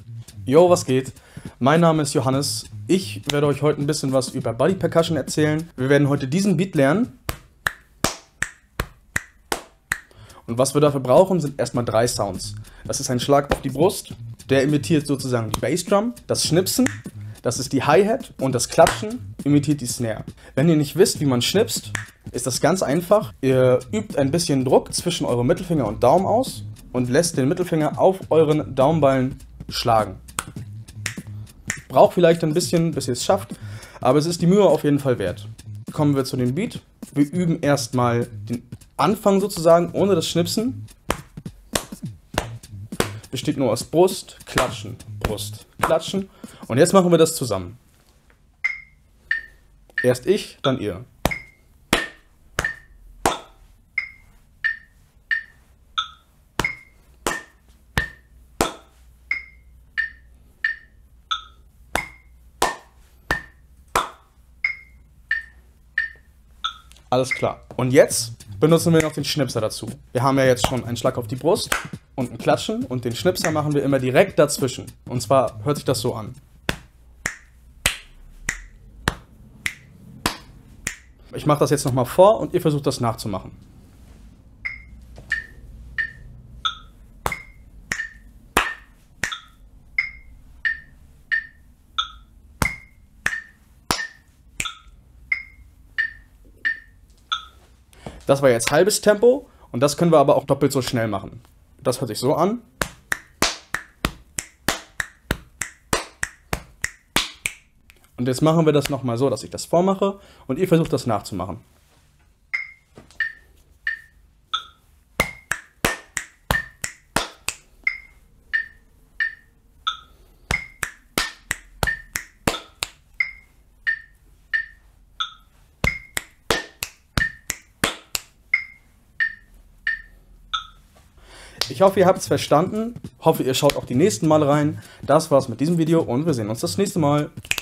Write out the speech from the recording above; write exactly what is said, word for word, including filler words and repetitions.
Yo, was geht? Mein Name ist Johannes. Ich werde euch heute ein bisschen was über Body Percussion erzählen. Wir werden heute diesen Beat lernen. Und was wir dafür brauchen, sind erstmal drei Sounds. Das ist ein Schlag auf die Brust, der imitiert sozusagen die Bassdrum. Das Schnipsen, das ist die Hi-Hat, und das Klatschen imitiert die Snare. Wenn ihr nicht wisst, wie man schnipst, ist das ganz einfach. Ihr übt ein bisschen Druck zwischen eurem Mittelfinger und Daumen aus und lässt den Mittelfinger auf euren Daumenballen schlagen. Braucht vielleicht ein bisschen, bis ihr es schafft, aber es ist die Mühe auf jeden Fall wert. Kommen wir zu dem Beat. Wir üben erstmal den Anfang sozusagen ohne das Schnipsen. Besteht nur aus Brust, Klatschen, Brust, Klatschen. Und jetzt machen wir das zusammen. Erst ich, dann ihr. Alles klar. Und jetzt benutzen wir noch den Schnipser dazu. Wir haben ja jetzt schon einen Schlag auf die Brust und ein Klatschen, und den Schnipser machen wir immer direkt dazwischen. Und zwar hört sich das so an. Ich mache das jetzt nochmal vor und ihr versucht das nachzumachen. Das war jetzt halbes Tempo, und das können wir aber auch doppelt so schnell machen. Das hört sich so an. Und jetzt machen wir das nochmal so, dass ich das vormache und ihr versucht das nachzumachen. Ich hoffe, ihr habt es verstanden. Hoffe, ihr schaut auch die nächsten Mal rein. Das war's mit diesem Video und wir sehen uns das nächste Mal.